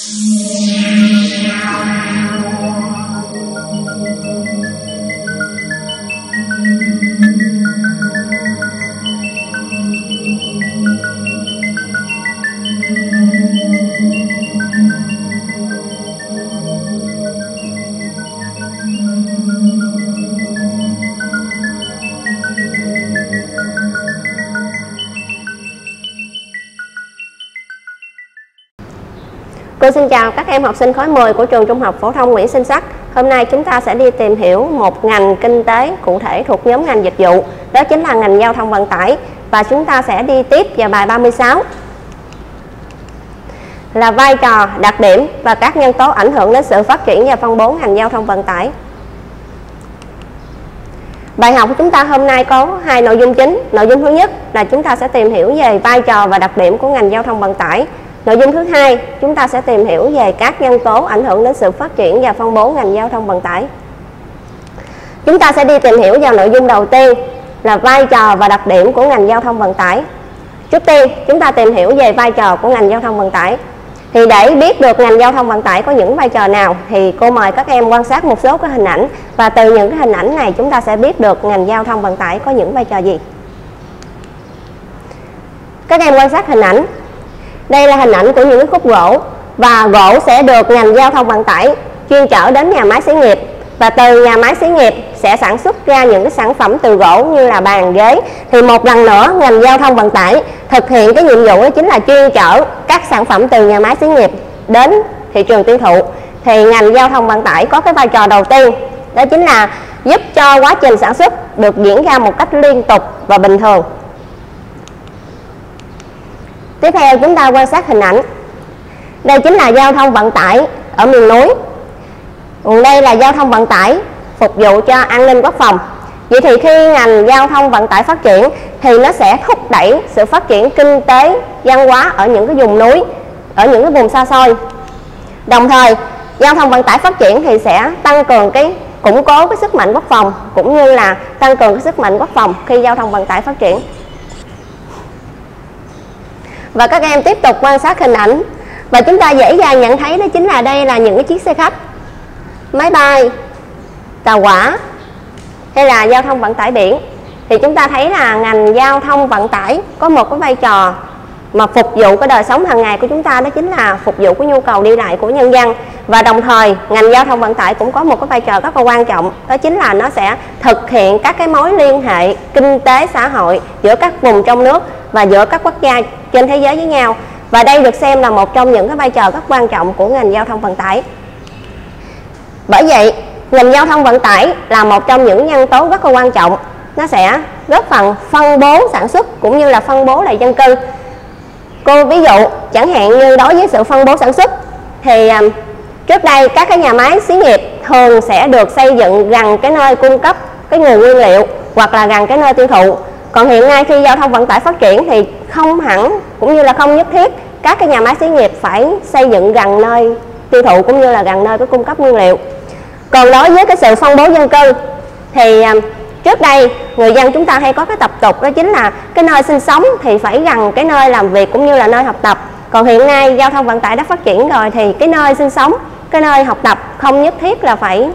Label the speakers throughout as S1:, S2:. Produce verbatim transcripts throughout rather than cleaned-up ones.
S1: Cô xin chào các em học sinh khối mười của trường Trung học phổ thông Nguyễn Sinh Sắc. Hôm nay chúng ta sẽ đi tìm hiểu một ngành kinh tế cụ thể thuộc nhóm ngành dịch vụ, đó chính là ngành giao thông vận tải. Và chúng ta sẽ đi tiếp vào bài ba mươi sáu là vai trò, đặc điểm và các nhân tố ảnh hưởng đến sự phát triển và phân bố ngành giao thông vận tải. Bài học của chúng ta hôm nay có hai nội dung chính. Nội dung thứ nhất là chúng ta sẽ tìm hiểu về vai trò và đặc điểm của ngành giao thông vận tải. Nội dung thứ hai, chúng ta sẽ tìm hiểu về các nhân tố ảnh hưởng đến sự phát triển và phân bố ngành giao thông vận tải. Chúng ta sẽ đi tìm hiểu vào nội dung đầu tiên là vai trò và đặc điểm của ngành giao thông vận tải. Trước tiên, chúng ta tìm hiểu về vai trò của ngành giao thông vận tải. Thì để biết được ngành giao thông vận tải có những vai trò nào thì cô mời các em quan sát một số cái hình ảnh, và từ những cái hình ảnh này chúng ta sẽ biết được ngành giao thông vận tải có những vai trò gì. Các em quan sát hình ảnh. Đây là hình ảnh của những khúc gỗ, và gỗ sẽ được ngành giao thông vận tải chuyên chở đến nhà máy xí nghiệp, và từ nhà máy xí nghiệp sẽ sản xuất ra những cái sản phẩm từ gỗ như là bàn, ghế. Thì một lần nữa ngành giao thông vận tải thực hiện cái nhiệm vụ đó chính là chuyên chở các sản phẩm từ nhà máy xí nghiệp đến thị trường tiêu thụ. Thì ngành giao thông vận tải có cái vai trò đầu tiên, đó chính là giúp cho quá trình sản xuất được diễn ra một cách liên tục và bình thường. Tiếp theo chúng ta quan sát hình ảnh. Đây chính là giao thông vận tải ở miền núi. Còn đây là giao thông vận tải phục vụ cho an ninh quốc phòng. Vậy thì khi ngành giao thông vận tải phát triển thì nó sẽ thúc đẩy sự phát triển kinh tế, văn hóa ở những cái vùng núi, ở những cái vùng xa xôi. Đồng thời giao thông vận tải phát triển thì sẽ tăng cường cái củng cố cái sức mạnh quốc phòng, cũng như là tăng cường cái sức mạnh quốc phòng khi giao thông vận tải phát triển. Và các em tiếp tục quan sát hình ảnh, và chúng ta dễ dàng nhận thấy đó chính là đây là những cái chiếc xe khách, máy bay, tàu hỏa hay là giao thông vận tải biển. Thì chúng ta thấy là ngành giao thông vận tải có một cái vai trò mà phục vụ cái đời sống hàng ngày của chúng ta, đó chính là phục vụ cái nhu cầu đi lại của nhân dân. Và đồng thời ngành giao thông vận tải cũng có một cái vai trò rất là quan trọng, đó chính là nó sẽ thực hiện các cái mối liên hệ kinh tế xã hội giữa các vùng trong nước và giữa các quốc gia trên thế giới với nhau. Và đây được xem là một trong những cái vai trò rất quan trọng của ngành giao thông vận tải. Bởi vậy ngành giao thông vận tải là một trong những nhân tố rất là quan trọng. Nó sẽ góp phần phân bố sản xuất cũng như là phân bố lại dân cư. Cô ví dụ chẳng hạn như đối với sự phân bố sản xuất thì um, trước đây các cái nhà máy xí nghiệp thường sẽ được xây dựng gần cái nơi cung cấp cái nguồn nguyên liệu hoặc là gần cái nơi tiêu thụ. Còn hiện nay khi giao thông vận tải phát triển thì không hẳn cũng như là không nhất thiết các cái nhà máy xí nghiệp phải xây dựng gần nơi tiêu thụ cũng như là gần nơi có cung cấp nguyên liệu. Còn đối với cái sự phân bố dân cư thì um, trước đây người dân chúng ta hay có cái tập tục, đó chính là cái nơi sinh sống thì phải gần cái nơi làm việc cũng như là nơi học tập. Còn hiện nay giao thông vận tải đã phát triển rồi thì cái nơi sinh sống, cái nơi học tập không nhất thiết là phải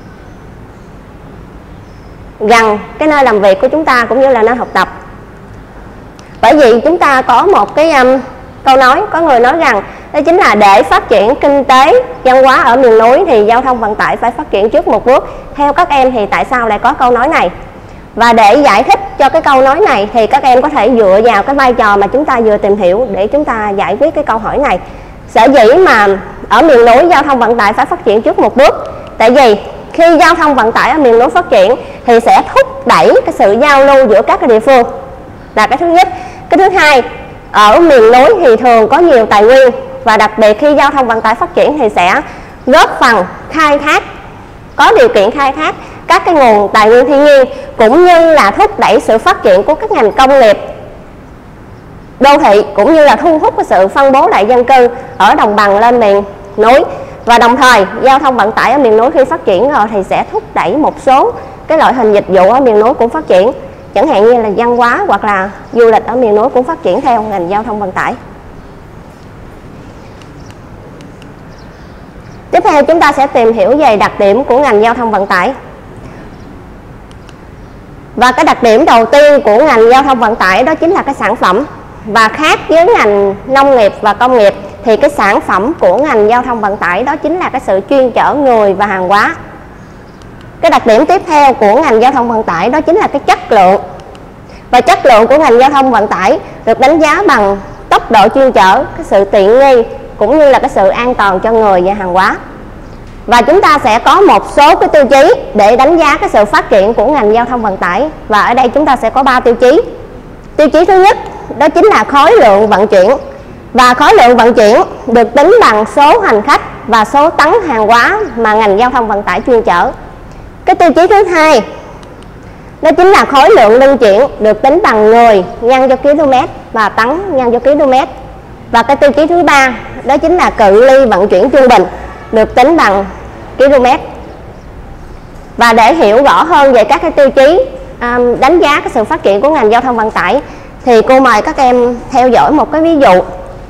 S1: gần cái nơi làm việc của chúng ta cũng như là nơi học tập. Bởi vì chúng ta có một cái um, câu nói, có người nói rằng đó chính là để phát triển kinh tế, văn hóa ở miền núi thì giao thông vận tải phải phát triển trước một bước. Theo các em thì tại sao lại có câu nói này? Và để giải thích cho cái câu nói này thì các em có thể dựa vào cái vai trò mà chúng ta vừa tìm hiểu để chúng ta giải quyết cái câu hỏi này. Sở dĩ mà ở miền núi giao thông vận tải phải phát triển trước một bước, tại vì khi giao thông vận tải ở miền núi phát triển thì sẽ thúc đẩy cái sự giao lưu giữa các cái địa phương, là cái thứ nhất. Cái thứ hai, ở miền núi thì thường có nhiều tài nguyên, và đặc biệt khi giao thông vận tải phát triển thì sẽ góp phần khai thác, có điều kiện khai thác các cái nguồn tài nguyên thiên nhiên, cũng như là thúc đẩy sự phát triển của các ngành công nghiệp, đô thị, cũng như là thu hút cái sự phân bố lại dân cư ở đồng bằng lên miền núi. Và đồng thời giao thông vận tải ở miền núi khi phát triển rồi thì sẽ thúc đẩy một số cái loại hình dịch vụ ở miền núi cũng phát triển, chẳng hạn như là văn hóa hoặc là du lịch ở miền núi cũng phát triển theo ngành giao thông vận tải. Tiếp theo chúng ta sẽ tìm hiểu về đặc điểm của ngành giao thông vận tải. Và cái đặc điểm đầu tiên của ngành giao thông vận tải đó chính là cái sản phẩm. Và khác với ngành nông nghiệp và công nghiệp thì cái sản phẩm của ngành giao thông vận tải đó chính là cái sự chuyên chở người và hàng hóa. Cái đặc điểm tiếp theo của ngành giao thông vận tải đó chính là cái chất lượng. Và chất lượng của ngành giao thông vận tải được đánh giá bằng tốc độ chuyên chở, cái sự tiện nghi cũng như là cái sự an toàn cho người và hàng hóa. Và chúng ta sẽ có một số cái tiêu chí để đánh giá cái sự phát triển của ngành giao thông vận tải. Và ở đây chúng ta sẽ có ba tiêu chí. Tiêu chí thứ nhất đó chính là khối lượng vận chuyển. Và khối lượng vận chuyển được tính bằng số hành khách và số tấn hàng hóa mà ngành giao thông vận tải chuyên chở. Cái tiêu chí thứ hai đó chính là khối lượng luân chuyển được tính bằng người nhân cho km và tấn nhân cho km. Và cái tiêu chí thứ ba đó chính là cự ly vận chuyển trung bình được tính bằng km. Và để hiểu rõ hơn về các cái tiêu chí um, đánh giá cái sự phát triển của ngành giao thông vận tải thì cô mời các em theo dõi một cái ví dụ.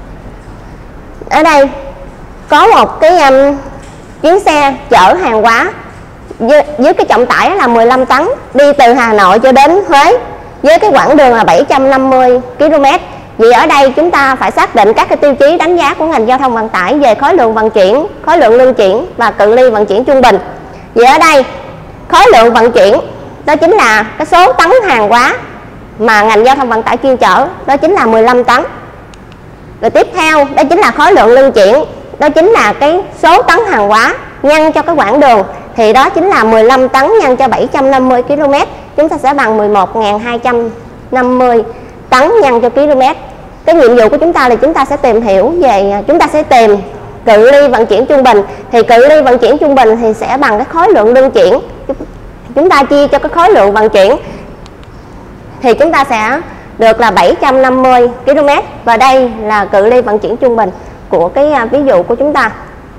S1: Ở đây có một cái um, chuyến xe chở hàng hóa với, với cái trọng tải là mười lăm tấn đi từ Hà Nội cho đến Huế với cái quãng đường là bảy trăm năm mươi ki lô mét. Vì ở đây chúng ta phải xác định các cái tiêu chí đánh giá của ngành giao thông vận tải về khối lượng vận chuyển, khối lượng luân chuyển và cự ly vận chuyển trung bình. Vì ở đây khối lượng vận chuyển đó chính là cái số tấn hàng hóa mà ngành giao thông vận tải chuyên chở, đó chính là mười lăm tấn. Rồi tiếp theo đó chính là khối lượng luân chuyển, đó chính là cái số tấn hàng hóa nhân cho cái quãng đường, thì đó chính là mười lăm tấn nhân cho bảy trăm năm mươi ki lô mét, chúng ta sẽ bằng mười một nghìn hai trăm năm mươi tấn nhân cho km. Cái nhiệm vụ của chúng ta là chúng ta sẽ tìm hiểu về, chúng ta sẽ tìm cự ly vận chuyển trung bình. Thì cự ly vận chuyển trung bình thì sẽ bằng cái khối lượng luân chuyển, chúng ta chia cho cái khối lượng vận chuyển thì chúng ta sẽ được là bảy trăm năm mươi ki lô mét. Và đây là cự ly vận chuyển trung bình của cái ví dụ của chúng ta.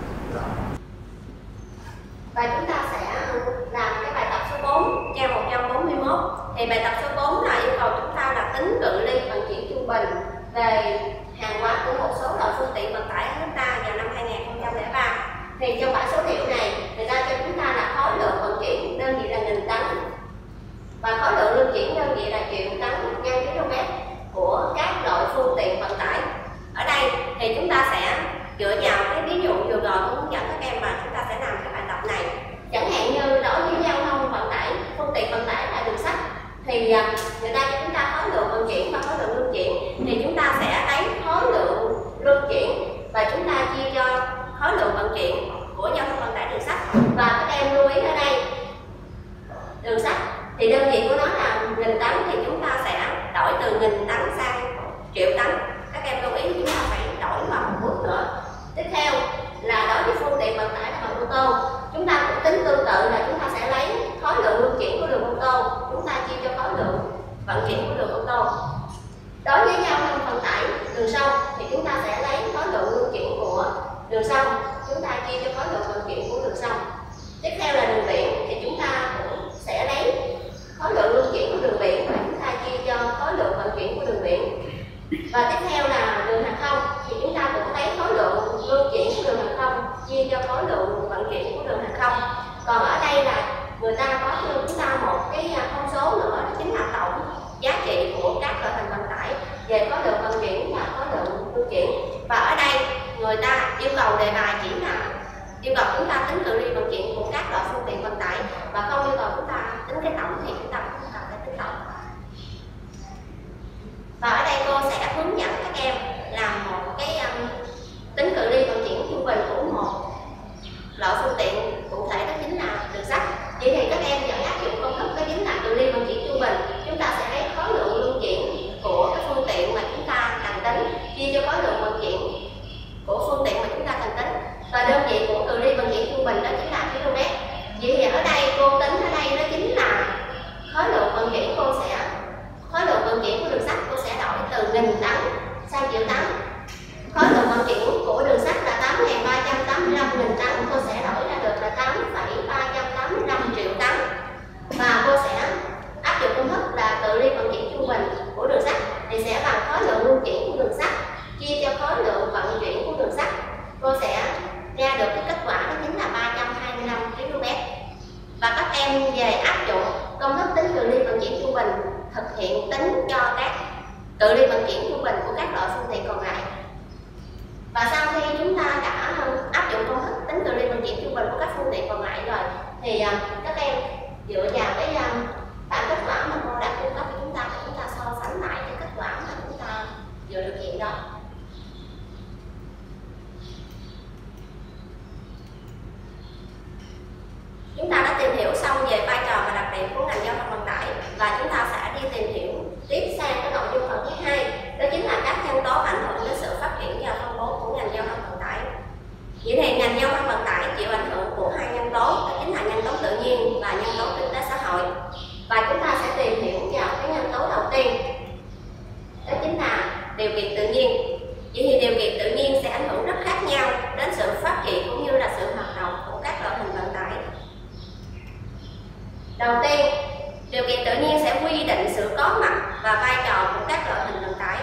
S1: Và chúng ta sẽ làm cái bài tập số bốn trang một trăm bốn mươi mốt. Thì bài tập số bốn là yêu cầu chúng ta là tính cự ly vận chuyển trung bình về hàng hóa của một số loại phương tiện vận tải ở nước ta vào năm hai nghìn không trăm lẻ ba. Thì trong bảng số liệu này người ta cho chúng ta là khối lượng vận chuyển đơn vị là nghìn tấn và khối lượng luân chuyển đơn vị là triệu tấn nhân km của các loại phương tiện vận tải. Ở đây thì chúng ta sẽ dựa vào cái ví dụ vừa rồi tôi hướng dẫn các em và chúng ta sẽ làm cái bài tập này. Chẳng hạn như đối với giao thông vận tải, phương tiện vận tải là đường sắt, thì người ta cho chúng ta khối lượng vận chuyển và khối lượng luân chuyển, thì chúng ta sẽ lấy khối lượng luân chuyển và chúng ta chia cho khối lượng vận chuyển của giao thông vận tải đường sắt. Và các em lưu ý ở đây, đường sắt thì đơn vị của nó là nghìn tấn, thì chúng ta sẽ đổi từ nghìn tấn sang triệu tấn. Các em lưu ý chúng ta phải đổi vào một bước nữa. Tiếp theo là đối với phương tiện vận tải là bằng ô tô, chúng ta cũng tính tương tự là chúng ta sẽ lấy khối lượng luân chuyển của đường ô tô, chúng ta chia cho khối lượng vận chuyển của đường ô tô. Đối với giao thông vận tải đường sông thì chúng ta sẽ lấy khối lượng luân chuyển của đường sông, chúng ta chia cho khối lượng vận chuyển của đường sông. Tiếp theo là đường biển thì chúng ta cũng sẽ lấy khối lượng luân chuyển của đường biển và chúng ta chia cho khối lượng vận chuyển của đường biển. Và tiếp theo là đường hàng không thì chúng ta cũng lấy khối lượng luân chuyển của đường hàng không chia cho khối lượng vận chuyển của đường hàng không. Còn ở đây là người ta có cho chúng ta một cái thông số nữa, đó chính là tổng giá trị của các loại hình vận tải về khối lượng vận chuyển và khối lượng luân chuyển. Và ở đây người ta yêu cầu đề bài chỉ là yêu cầu chúng ta tính cự ly vận chuyển của các loại phương tiện vận tải và không yêu cầu chúng ta tính cái tổng, thì chúng ta không cần phải tính tổng. Và ở đây cô sẽ hướng dẫn các em làm một cái um, tính cự ly vận chuyển trung bình của một loại phương tiện cụ thể, đó chính là đường sắt. Vậy thì các em vẫn áp dụng công thức đó chính là cự ly vận chuyển trung bình, chúng ta sẽ lấy khối lượng luân chuyển của cái phương tiện mà chúng ta cần tính chia cho khối lượng vận chuyển của phương tiện mà chúng ta cần tính, và đơn vị của cự ly vận chuyển trung bình đó chính là km. Vậy thì ở đây cô tính ở đây đó chính là khối lượng vận chuyển, cô sẽ khối lượng vận chuyển của đường sắt cô sẽ đổi từ nghìn tấn sang triệu tấn. cự ly vận chuyển trung bình của các loại phương tiện còn lại. Và sau khi chúng ta đã áp dụng công thức tính cự ly vận chuyển trung bình của các phương tiện còn lại rồi, thì các em dựa vào cái bảng kết quả mà cô đã cung cấp cho chúng ta, để chúng ta so sánh lại cái kết quả mà chúng ta vừa thực hiện đó. Chúng ta đã tìm hiểu xong về vai trò và đặc điểm của ngành giao thông vận tải, và chúng ta sẽ đi tìm hiểu tiếp sang cái nội dung phần thứ hai, đó chính là các nhân tố ảnh hưởng đến sự phát triển và phân bố của ngành giao thông vận tải. Vậy thì ngành giao thông vận tải chịu ảnh hưởng của hai nhân tố, đó chính là nhân tố tự nhiên và nhân tố kinh tế xã hội. Và chúng ta sẽ tìm hiểu vào cái nhân tố đầu tiên, đó chính là điều kiện tự nhiên. Vậy thì điều kiện tự nhiên sẽ ảnh hưởng rất khác nhau đến sự phát triển cũng như là sự hoạt động của các loại hình vận tải. Đầu tiên, điều kiện tự nhiên sẽ quy định sự có mặt và vai trò của các loại hình vận tải.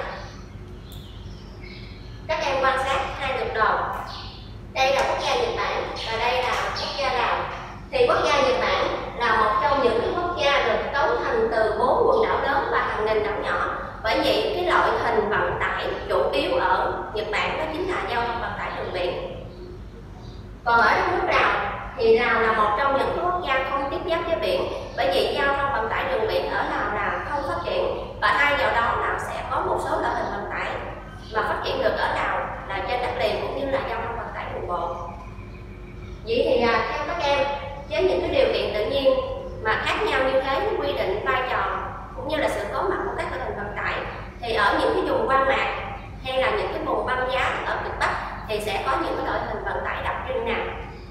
S1: Các em quan sát hai lượt đồ. Đây là quốc gia Nhật Bản và đây là quốc gia Lào. Thì quốc gia Nhật Bản là một trong những cái quốc gia được cấu thành từ bốn quần đảo lớn và hàng nghìn đảo nhỏ. Bởi vậy cái loại hình vận tải chủ yếu ở Nhật Bản đó chính là giao thông vận tải đường biển. Còn ở đất nước Lào thì Lào là một trong những quốc gia không tiếp giáp với biển, bởi vậy giao thông vận tải đường biển ở Lào là không phát triển, và thay vào đó Lào sẽ có một số loại hình vận tải mà phát triển được ở Lào là trên đất liền cũng như là giao thông vận tải đường bộ. Vậy thì à, theo các em, với những cái điều kiện tự nhiên mà khác nhau như thế, quy định vai trò cũng như là sự có mặt của các loại hình vận tải, thì ở những cái vùng hoang mạc hay là những cái vùng băng giá ở cực Bắc thì sẽ có những cái loại hình vận tải đặc trưng nào.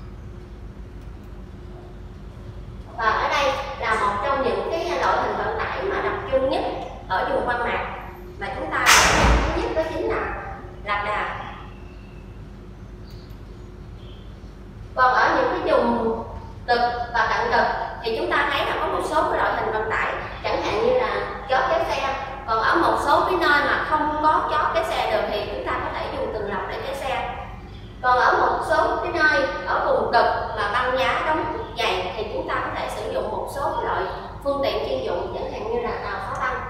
S1: Và ở đây là một trong những cái loại hình vận tải mà đặc trưng nhất ở vùng hoang mạc mà chúng ta thứ nhất đó chính là lạc đà. Còn ở những cái vùng cực và cận cực thì chúng ta thấy là có một số cái loại hình vận tải, chẳng hạn như là chó kéo xe. Còn ở một số cái nơi mà không có chó kéo xe được thì chúng ta có thể dùng tường lọc để kéo xe. Còn ở một số cái nơi ở vùng cực mà băng giá đóng dày thì chúng ta có thể sử dụng một số cái loại phương tiện chuyên dụng, chẳng hạn như là tàu phá băng.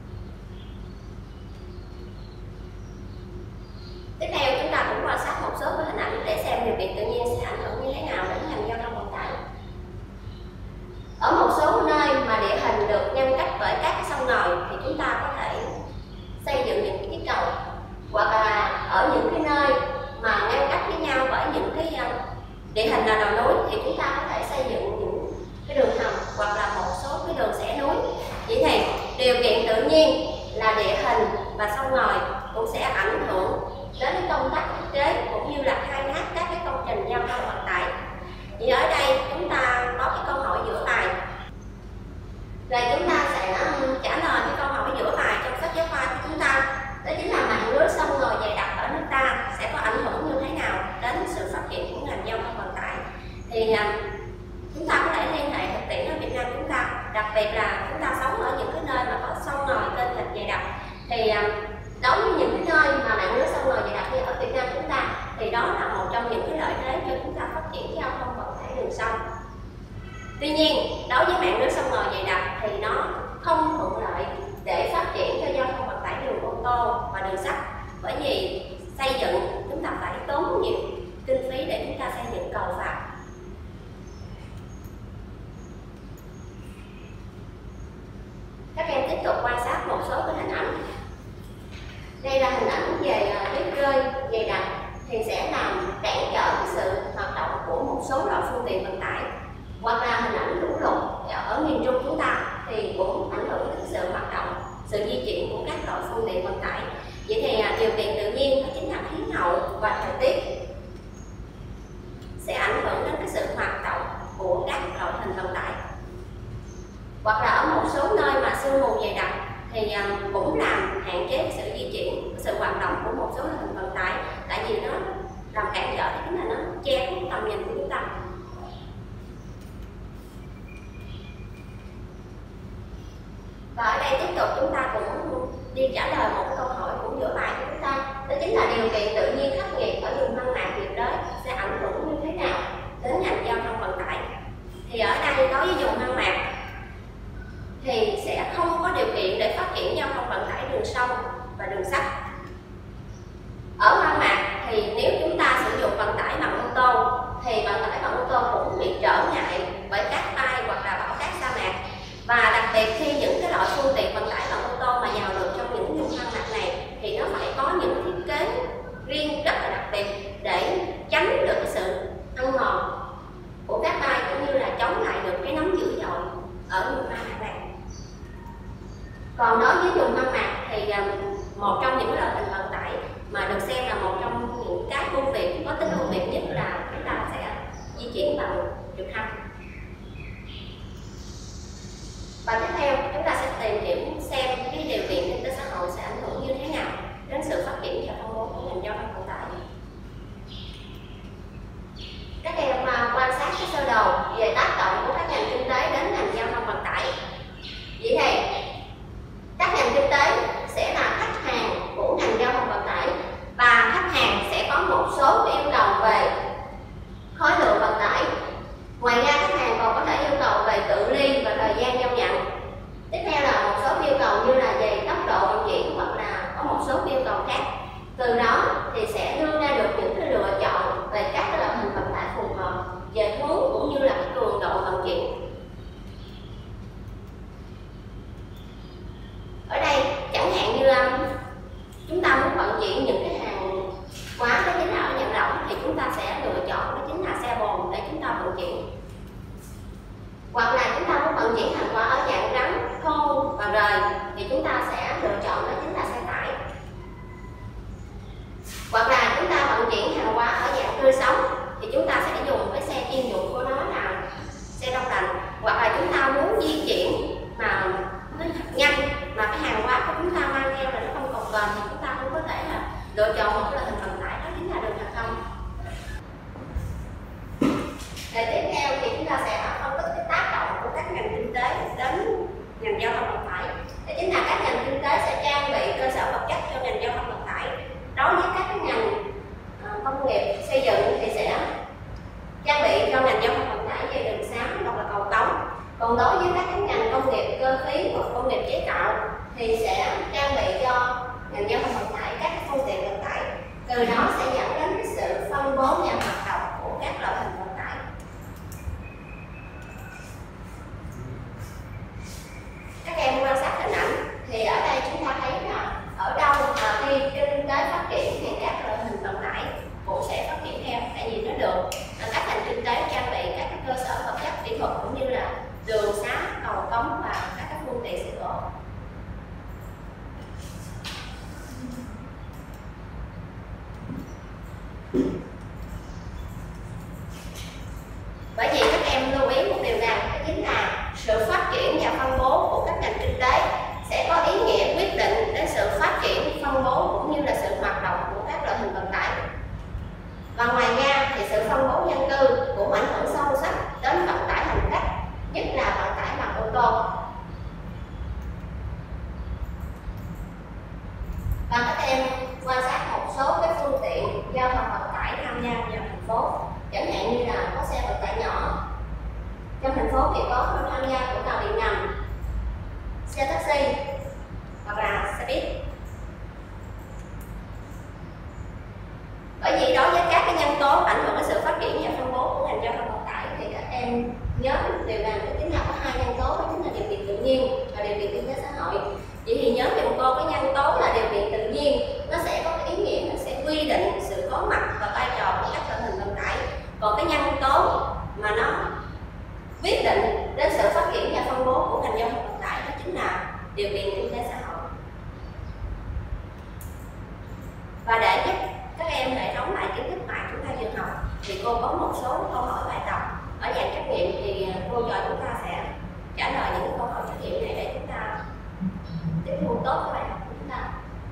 S1: Tiếp theo chúng ta cũng quan sát một số cái hình ảnh để xem điều kiện tự nhiên sẽ ảnh hưởng như thế nào đến ngành giao thông vận tải. Ở một số nơi mà địa hình được ngăn cách bởi các cái sông ngòi thì chúng ta có thể xây dựng những chiếc cầu, hoặc là ở những cái nơi mà ngăn cách với nhau bởi những cái địa hình là đồi núi thì chúng ta có thể xây dựng những cái đường hầm hoặc là một số cái đường xẻ núi. Vậy thì điều kiện tự nhiên là địa hình và sông ngòi cũng sẽ ảnh hưởng đến cái công tác thiết kế cũng như là khai thác các cái công trình giao thông vận tải. Thì ở đây chúng ta có cái câu hỏi giữa bài, rồi chúng ta sẽ trả lời cái câu hỏi giữa bài trong sách giáo khoa của chúng ta, đó chính là mạng lưới sông ngòi dày đặc ở nước ta sẽ có ảnh hưởng như thế nào đến sự phát triển của ngành giao thông vận tải. Thì chúng ta có thể liên hệ thực tiễn ở Việt Nam chúng ta, đặc biệt là chúng ta sống ở những cái nơi mà có sông ngòi kênh rạch dày đặc, thì đối với những cái nơi mà mạng lưới sông ngòi dày đặc như ở Việt Nam chúng ta thì đó là một trong những cái lợi thế cho chúng ta phát triển giao thông vận tải đường sông. Tuy nhiên, đối với mạng lưới sông ngòi dày đặc thì nó không thuận lợi để phát triển cho giao thông vận tải đường ô tô và đường sắt, bởi vì xây dựng chúng ta phải tốn nhiều kinh phí để chúng ta xây dựng cầu phà. Các em tiếp tục quan sát một số cái hình ảnh. Đây là hình ảnh về tuyết rơi dày đặc thì sẽ làm cản trở sự hoạt động của một số loại phương tiện vận tải, hoặc là hình ảnh lũ lụt ở miền Trung chúng ta thì cũng ảnh hưởng đến sự hoạt động, sự di chuyển của các loại phương tiện vận tải. Vậy thì điều kiện tự nhiên đó chính là khí hậu và thời tiết sẽ ảnh hưởng đến cái sự hoạt động của các loại hình vận tải. Hoặc là ở một số nơi mà sương mù dày đặc thì cũng làm hạn chế sự di chuyển, sự hoạt động của một số loại hình vận tải, tại vì nó công nghiệp xây dựng thì sẽ trang bị cho ngành giao thông vận tải về đường xá hoặc là cầu cống. Còn đối với các ngành công nghiệp cơ khí hoặc công nghiệp chế tạo thì sẽ trang bị cho ngành giao thông vận tải các phương tiện vận tải, từ đó sẽ dẫn đến sự phân bố và hoạt động của các loại hình vận tải. Các em quan sát hình ảnh thì ở đây chúng ta thấy là ở đâu mà khi kinh tế phát triển thì các loại hình vận tải cũng sẽ phát triển theo, tại vì nó được các ngành kinh tế trang bị các cơ sở vật chất kỹ thuật cũng như là đường xá, cầu cống và các phương tiện xe cộ. Bởi vì các em lưu ý một điều rằng đó chính là sự phát triển và phân bố của các ngành kinh tế sẽ có ý nghĩa quyết định đến sự phát triển, phân bố cũng như là sự hoạt động của các loại hình vận tải. Và ngoài ra thì sự phân bố dân cư cũng ảnh hưởng sâu sắc đến vận tải hành khách, nhất là vận tải bằng ô tô. Và các em quan sát một số cái phương tiện giao thông vận tải tham gia vào thành phố, chẳng hạn như là có xe vận tải nhỏ. Trong thành phố thì có tham gia của tàu điện ngầm, xe taxi hoặc là xe buýt. Bởi vì đối với các cái nhân tố ảnh hưởng đến sự phát triển và phân bố của ngành giao thông vận tải thì các em nhớ điều rằng đó chính là có hai nhân tố, đó chính là điều kiện tự nhiên và điều kiện kinh tế xã hội. Vậy thì nhớ dùm cô cái nhân tố là điều kiện tự nhiên, nó sẽ có cái ý nghĩa, nó sẽ quy định sự có mặt và vai trò của các loại hình vận tải. Còn cái nhân tố mà nó quyết định đến sự phát triển và phân bố của ngành giao thông vận tải đó chính là điều kiện kinh tế xã hội. Và để giúp các em hệ thống lại kiến thức bài chúng ta vừa học thì cô có một số câu hỏi bài tập ở dạng trắc nghiệm, thì cô cho chúng ta sẽ trả lời những câu hỏi trắc nghiệm này để chúng ta tiếp thu tốt cái bài học của chúng ta.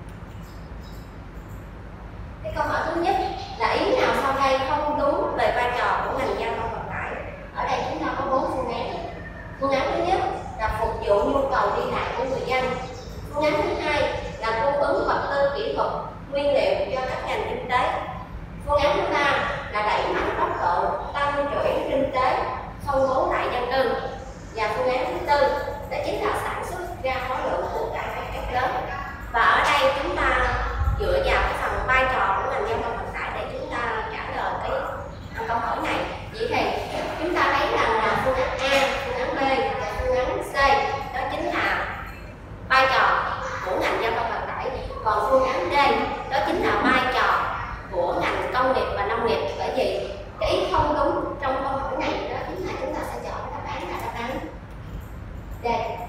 S1: Cái câu hỏi thứ nhất là ý nào sau đây không đúng về vai trò của ngành giao thông vận tải. Ở đây chúng ta có bốn phương án. Phương án thứ nhất là phục vụ nhu cầu đi lại của người dân. Phương án thứ hai là cung ứng vật tư kỹ thuật, nguyên liệu cho các ngành kinh tế. Phương án thứ ba là đẩy mạnh tốc độ tăng trưởng kinh tế, phân bố lại dân cư. Và phương án thứ tư đó chính là sản xuất ra khối lượng của cải một cách lớn. Và ở đây chúng ta dựa vào cái phần vai trò của ngành giao thông vận tải để chúng ta trả lời cái câu hỏi này. Vậy thì chúng ta thấy rằng là phương án A, phương án B và phương án C đó chính là vai trò của ngành giao thông vận tải. Còn phương án D đó chính là vai trò của ngành công nghiệp và nông nghiệp. Bởi vì cái ý không đúng trong câu hỏi này đó chính là chúng ta sẽ chọn đáp án là đáp án D,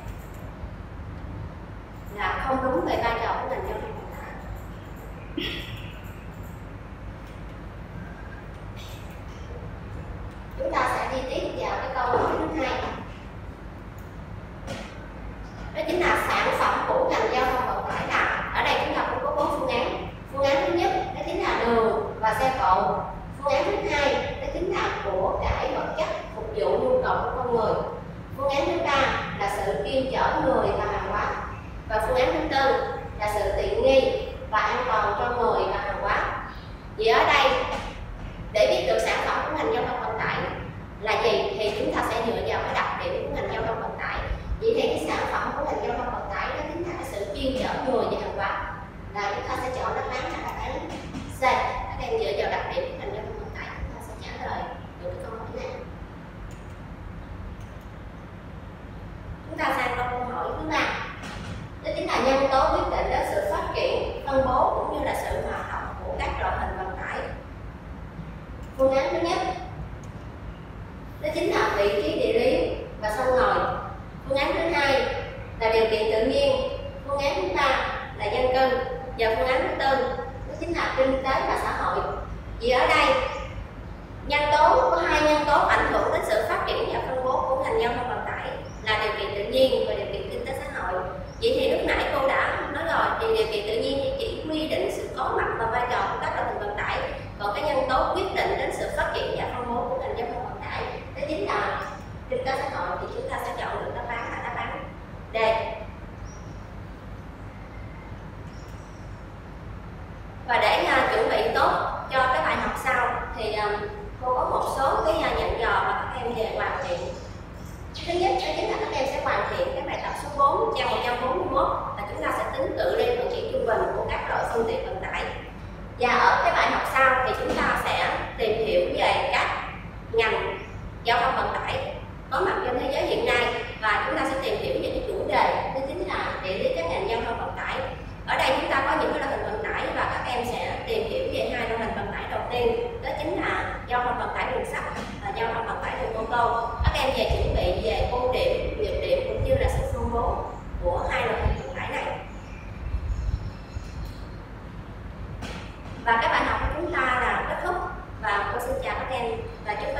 S1: là không đúng về vai trò của ngành giao thông vận tải. Chúng ta sẽ đi tiếp vào cái câu hỏi thứ hai. Đó chính là sản phẩm của ngành giao thông vận tải là, ở đây chúng ta cũng có bốn phương án. Phương án thứ nhất đó chính là đường và xe cộ. Phương án thứ hai đó chính là của cải vật chất phục vụ nhu cầu của con người. Phương án thứ ba là sự chuyên chở người và hàng hóa. Và phương án thứ tư là sự tiện nghi và an toàn cho người và hàng hóa. Vì ở đây để biết được sản phẩm của ngành giao thông vận tải là gì thì chúng ta sẽ dựa vào cái đặc điểm của ngành giao thông vận tải. Vậy thì cái sản phẩm của ngành giao thông vận tải đó chính là cái sự chuyên chở người và hàng hóa, là chúng ta sẽ chọn đáp án là đáp án C. Các em dựa vào đặc điểm của ngành giao thông vận tải chúng ta sẽ trả lời được cái câu hỏi này. Chúng ta sang câu hỏi thứ ba. Đó chính là nhân tố quyết định đến sự phát triển, phân bố cũng như là sự hoạt động của các loại hình vận tải. Phương án thứ nhất đó chính là vị trí địa lý và sông ngòi. Phương án thứ hai là điều kiện tự nhiên. Phương án thứ ba là dân cư. Và phương án thứ tư đó chính là kinh tế và xã hội. Vì ở đây nhân tố có hai nhân tố ảnh hưởng đến sự phát triển và phân bố của ngành giao thông vận tải là điều kiện tự nhiên và điều kiện kinh tế xã hội. Vậy thì lúc nãy cô đã nói rồi, thì điều kiện tự nhiên chỉ quy định sự có mặt và vai trò của các loại hình vận tải. Còn cái nhân tố quyết định đến sự phát triển và phân bố của ngành giao thông vận tải đó chính là kinh tế xã hội, thì chúng ta sẽ chọn được đáp án là đáp án D. Và để uh, chuẩn bị tốt cho cái bài học thì um, cô có một số cái nhận dò mà các em về hoàn thiện. Thứ nhất đó chính là các em sẽ hoàn thiện cái bài tập số bốn trang một trăm bốn mươi mốt là chúng ta sẽ tính tự liên vận chuyển trung bình của các loại phương tiện vận tải. Và ở cái bài học sau thì chúng ta sẽ tìm hiểu về các ngành giao thông vận tải có mặt trên thế giới hiện nay, và chúng ta sẽ tìm hiểu về cái chủ đề đó chính là địa lý các ngành giao thông vận tải. Ở đây chúng ta có những cái loại hình vận tải và các em sẽ tìm hiểu về hai loại hình vận tải đầu tiên, đó chính là giao thông vận tải đường sắt và giao thông vận tải đường ô tô. Các em về chuẩn bị về ưu điểm, nhược điểm cũng như là sự phân bố của hai loại hình vận tải này. Và cái bài học của chúng ta là kết thúc, và cô xin chào các em và chúc các